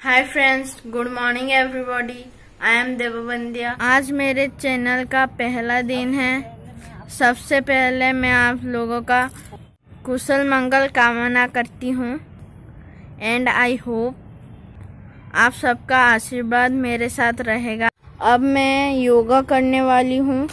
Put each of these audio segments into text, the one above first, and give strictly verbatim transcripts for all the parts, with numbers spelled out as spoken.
Hi friends, good morning everybody. I am Devbandiya. आज मेरे channel का पहला दिन है। सबसे पहले मैं आप लोगों का कुशल मंगल कामना करती हूँ एंड आई होप आप सबका आशीर्वाद मेरे साथ रहेगा। अब मैं योगा करने वाली हूँ।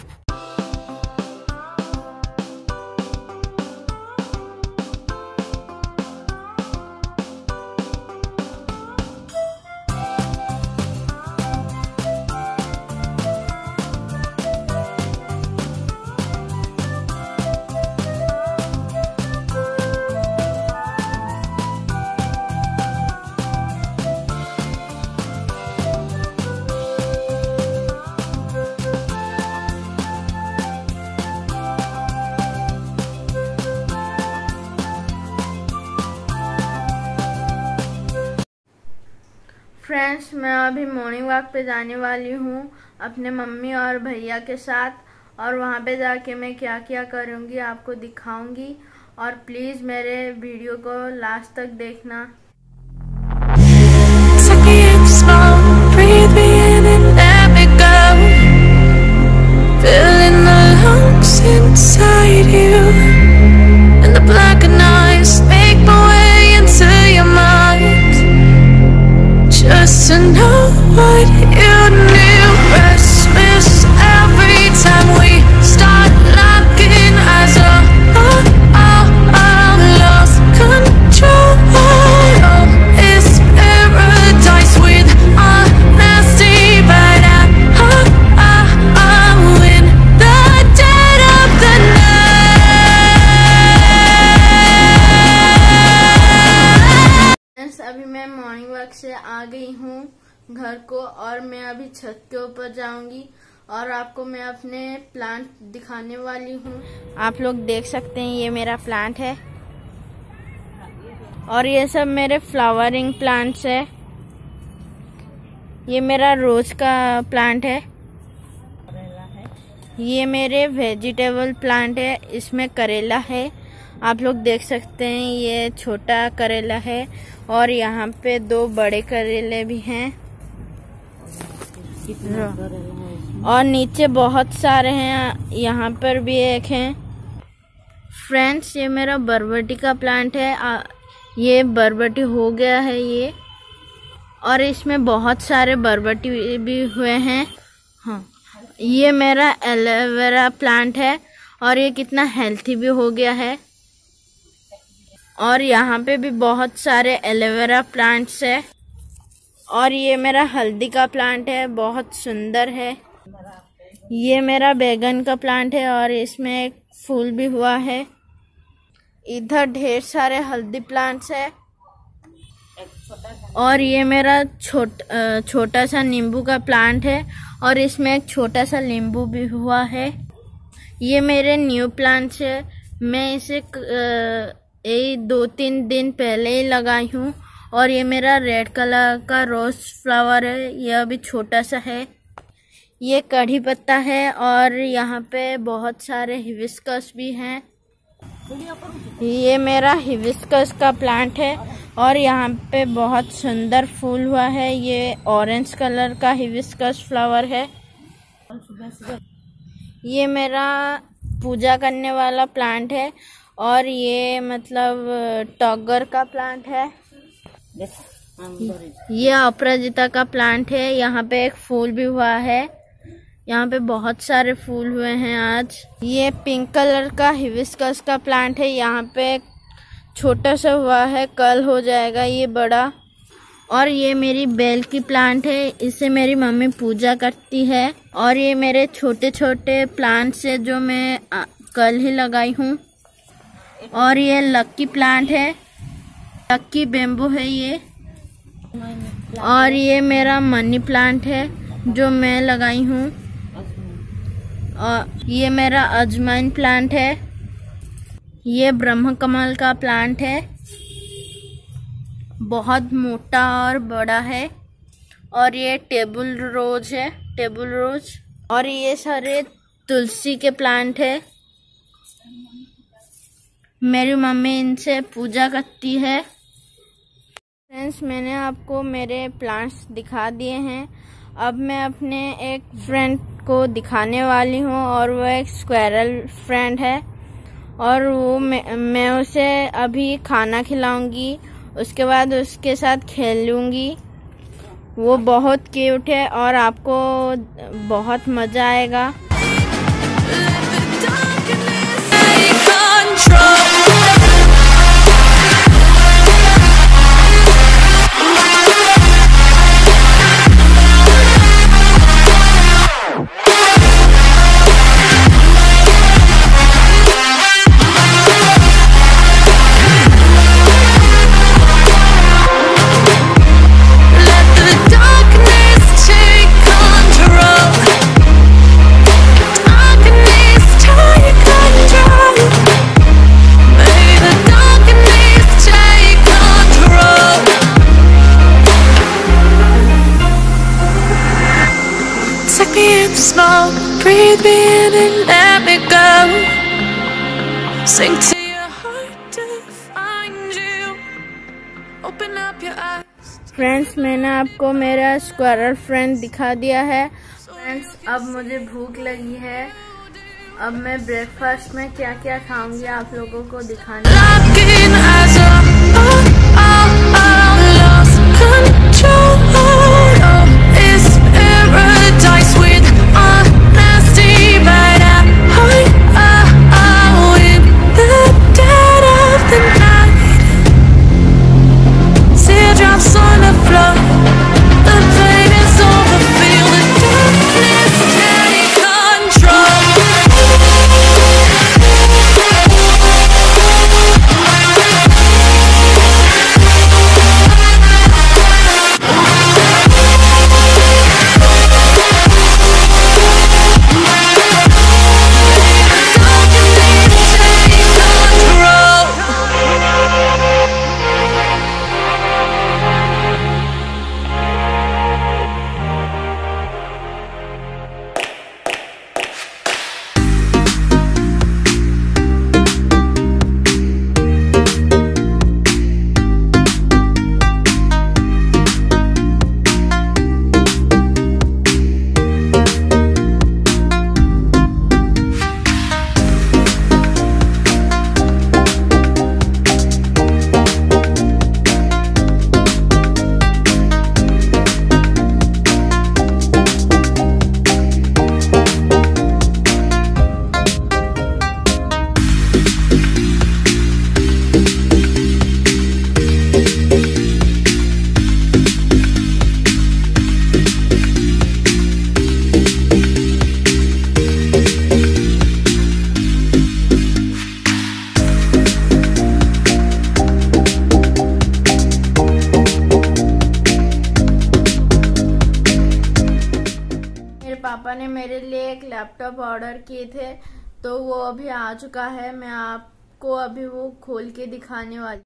फ्रेंड्स, मैं अभी मॉर्निंग वॉक पे जाने वाली हूँ अपने मम्मी और भैया के साथ, और वहाँ पे जाके मैं क्या क्या करूँगी आपको दिखाऊंगी। और प्लीज़ मेरे वीडियो को लास्ट तक देखना। Just to know what you knew. Restless every time we start locking eyes. Oh, oh, oh, oh, lost control. Oh, it's paradise with honesty, but I, oh, oh, oh, in the dead of the night. अभी मैं morning walk से आ गई हूँ घर को, और मैं अभी छत के ऊपर जाऊंगी और आपको मैं अपने प्लांट दिखाने वाली हूँ। आप लोग देख सकते हैं, ये मेरा प्लांट है और ये सब मेरे फ्लावरिंग प्लांट्स है। ये मेरा रोज का प्लांट है। ये मेरे वेजिटेबल प्लांट है, इसमें करेला है। आप लोग देख सकते हैं, ये छोटा करेला है और यहाँ पे दो बड़े करेले भी हैं और नीचे बहुत सारे हैं, यहाँ पर भी एक है। फ्रेंड्स, ये मेरा बरबटी का प्लांट है। आ, ये बरबटी हो गया है ये, और इसमें बहुत सारे बरबटी भी हुए हैं। हाँ, ये मेरा एलोवेरा प्लांट है और ये कितना हेल्थी भी हो गया है। और यहाँ पे भी बहुत सारे एलोवेरा प्लांट्स है। और ये मेरा हल्दी का प्लांट है, बहुत सुंदर है। ये मेरा बैगन का प्लांट है और इसमें एक फूल भी हुआ है। इधर ढेर सारे हल्दी प्लांट्स है। और ये मेरा छोट छोटा सा नींबू का प्लांट है और इसमें एक छोटा सा नींबू भी हुआ है। ये मेरे न्यू प्लांट्स है। मैं इसे ये दो तीन दिन पहले ही लगाई हूँ। और ये मेरा रेड कलर का रोज फ्लावर है, ये अभी छोटा सा है। ये कढ़ी पत्ता है और यहाँ पे बहुत सारे हिबिस्कस भी हैं। ये मेरा हिबिस्कस का प्लांट है और यहाँ पे बहुत सुंदर फूल हुआ है। ये ऑरेंज कलर का हिबिस्कस फ्लावर है। ये मेरा पूजा करने वाला प्लांट है और ये मतलब टॉगर का प्लांट है। ये अपराजिता का प्लांट है। यहाँ पे एक फूल भी हुआ है। यहाँ पे बहुत सारे फूल हुए हैं आज। ये पिंक कलर का हिबिस्कस का प्लांट है। यहाँ पे छोटा सा हुआ है, कल हो जाएगा ये बड़ा। और ये मेरी बेल की प्लांट है, इसे मेरी मम्मी पूजा करती है। और ये मेरे छोटे छोटे प्लांट्स है जो मैं कल ही लगाई हूँ। और ये लक्की प्लांट है, लक्की बेम्बू है ये। और ये मेरा मनी प्लांट है जो मैं लगाई हूँ। और ये मेरा अजवाइन प्लांट है। ये ब्रह्म कमल का प्लांट है, बहुत मोटा और बड़ा है। और ये टेबल रोज है, टेबल रोज। और ये सारे तुलसी के प्लांट है। मेरी मम्मी इनसे पूजा करती है। फ्रेंड्स, मैंने आपको मेरे प्लांट्स दिखा दिए हैं। अब मैं अपने एक फ्रेंड को दिखाने वाली हूँ और वो एक स्क्वायरल फ्रेंड है और वो मैं, मैं उसे अभी खाना खिलाऊंगी, उसके बाद उसके साथ खेल लूँगी। वो बहुत क्यूट है और आपको बहुत मज़ा आएगा। Smoke, breathe me in and let me go. Sink to your heart to find you. Open up your eyes. Friends, मैंने आपको मेरा स्क्वायरल फ्रेंड दिखा दिया है। फ्रेंड्स, अब मुझे भूख लगी है। अब मैं ब्रेकफास्ट में क्या क्या खाऊंगी आप लोगों को दिखाने। पापा ने मेरे लिए एक लैपटॉप ऑर्डर किए थे, तो वो अभी आ चुका है। मैं आपको अभी वो खोल के दिखाने वाली।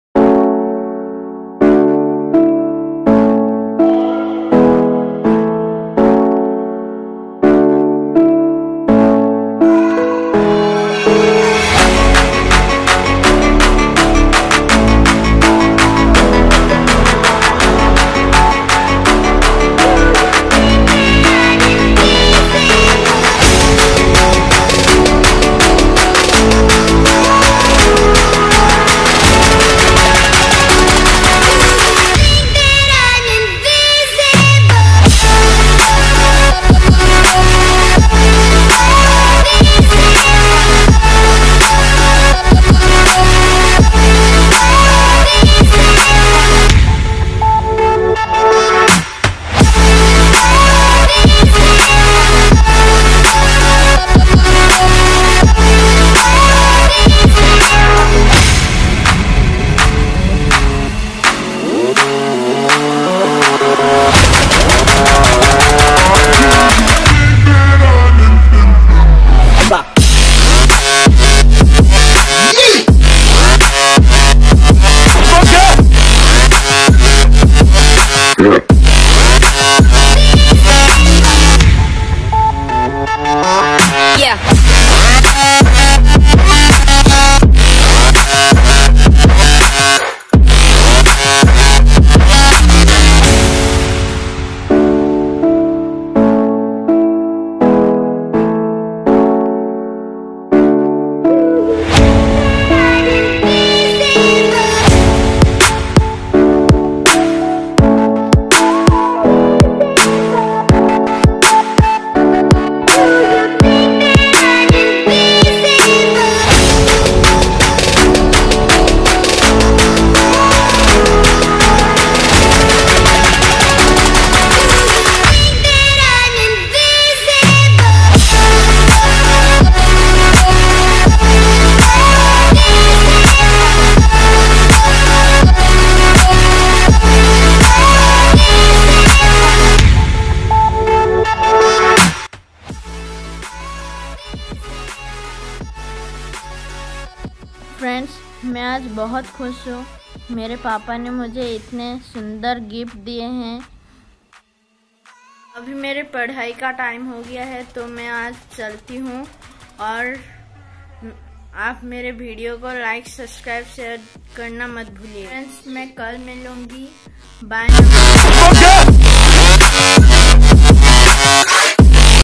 आज बहुत खुश हूँ। मेरे पापा ने मुझे इतने सुंदर गिफ्ट दिए हैं। अभी मेरे पढ़ाई का टाइम हो गया है तो मैं आज चलती हूँ, और आप मेरे वीडियो को लाइक सब्सक्राइब शेयर करना मत भूलिए। फ्रेंड्स, मैं कल मिलूंगी। बाय।